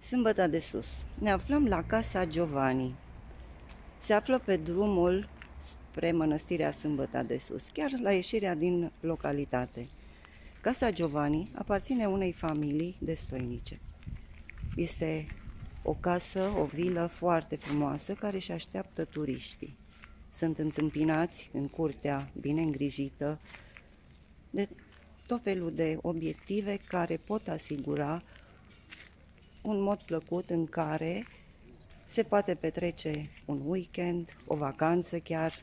Sâmbăta de Sus. Ne aflăm la Casa Giovanni. Se află pe drumul spre Mănăstirea Sâmbăta de Sus, chiar la ieșirea din localitate. Casa Giovanni aparține unei familii destoinice. Este o casă, o vilă foarte frumoasă care își așteaptă turiștii. Sunt întâmpinați în curtea bine îngrijită de tot felul de obiective care pot asigura un mod plăcut în care se poate petrece un weekend, o vacanță chiar.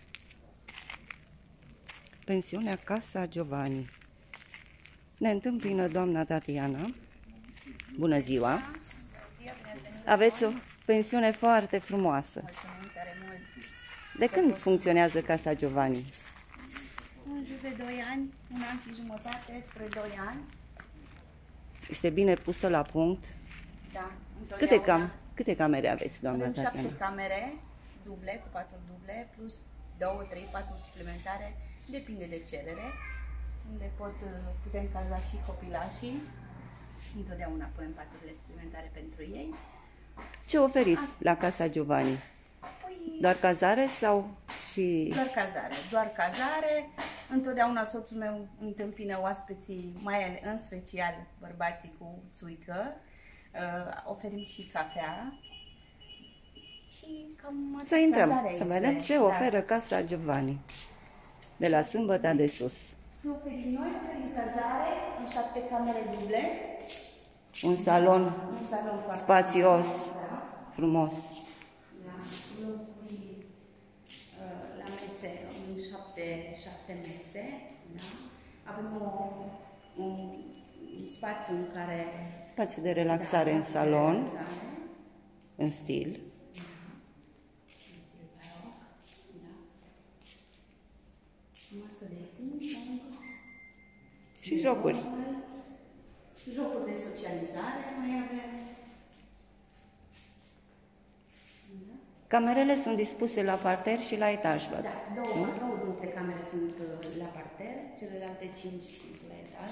Pensiunea Casa Giovanni. Ne întâmpină doamna Tatiana. Bună ziua! Aveți o pensiune foarte frumoasă. Mulțumim tare mult! De când funcționează Casa Giovanni? În jur de 2 ani, 1 an și jumătate, spre 2 ani. Este bine pusă la punct? Da, Câte camere aveți, doamna Avem Tatiana? 7 camere duble, cu paturi duble, plus 2, 3 paturi suplimentare, depinde de cerere, unde putem caza și copilașii. Întotdeauna punem paturile suplimentare pentru ei. Ce oferiți la Casa Giovanni? Păi, Doar cazare sau și... doar cazare. Întotdeauna soțul meu întâmpină oaspeții, în special bărbații cu țuică. Oferim și cafea. Și cam Să intrăm, cazarea să este. vedem ce oferă Casa Giovanni de la Sâmbăta de Sus. Oferim cazare în 7 camere duble. Un salon Un salon foarte spațios, da. frumos. Da, locuri la mese, în 7 mese. Da. Avem un spațiu în care... Spațiu de relaxare în salon, în stil. Masă de timp, Și jocuri. Jocuri de socializare mai avem. Camerele sunt dispuse la parter și la etaj, văd. Da, două dintre camere sunt la parter, celelalte 5 sunt la etaj.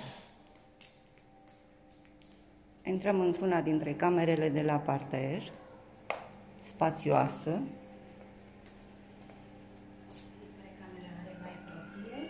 Intrăm într-una dintre camerele de la parter, spațioasă. Fiecare cameră are baie proprie.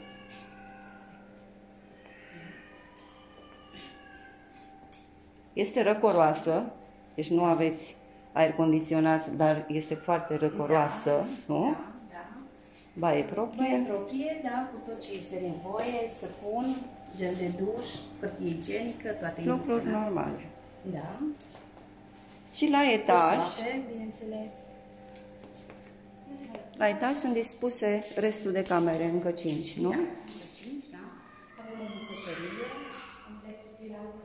Este răcoroasă, deci nu aveți aer condiționat, dar este foarte răcoroasă, nu? Da, da. Baie proprie. Baie proprie, da, cu tot ce este nevoie, săpun, gel de duș, hârtie igienică, toate Lucruri normale. Da. Și la etaj, Soate, bineînțeles. la etaj sunt dispuse restul de camere, încă 5, nu? Da, încă 5, da. Avem o bucătărie, complet curirată.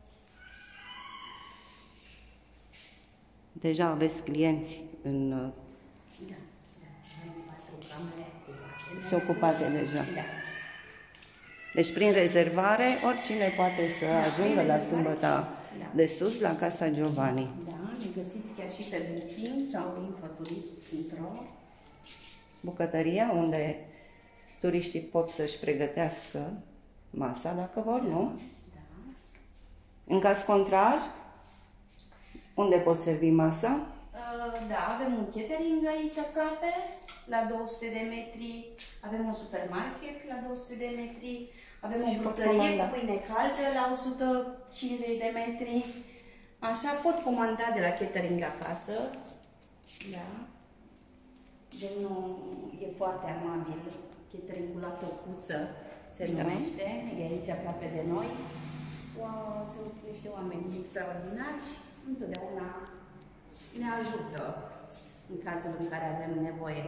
Deja aveți clienți în... Da, da. Avem 4 camere ocupate. se ocupate deja. Da. Deci prin rezervare, oricine poate să ajungă la Sâmbăta de Sus, la Casa Giovanni. Da, ne găsiți chiar și pe Booking sau infoturist.ro. Bucătăria unde turiștii pot să-și pregătească masa, dacă vor, nu? Da. În caz contrar, unde pot servi masa? Da, avem un catering aici aproape, la 200 de metri. Avem un supermarket la 200 de metri. Avem o bucătărie cu pâine caldă la 150 de metri. Așa, pot comanda de la catering acasă. Da. Domnul e foarte amabil. Cateringul la Tocuță se numește. E aici aproape de noi. Sunt niște oameni extraordinari și întotdeauna ne ajută în cazul în care avem nevoie.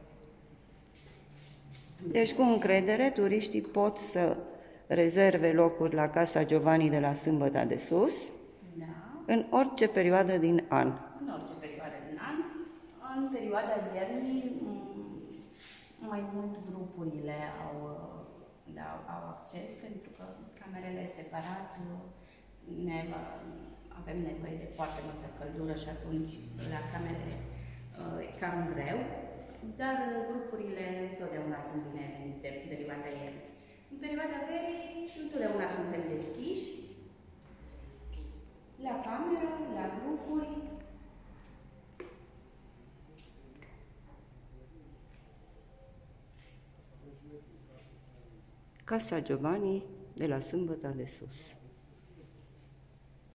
Deci, cu încredere, turiștii pot să rezerve locuri la Casa Giovanni de la Sâmbăta de Sus, Da. în orice perioadă din an. În orice perioadă din an. În perioada iernii, mai mult grupurile au acces, pentru că camerele separat avem nevoie de foarte multă căldură și atunci la camere e cam greu, dar grupurile întotdeauna sunt binevenite în perioada iernii. În perioada verii întotdeauna suntem deschiși la cameră la grupuri. Casa Giovanni de la Sâmbăta de Sus.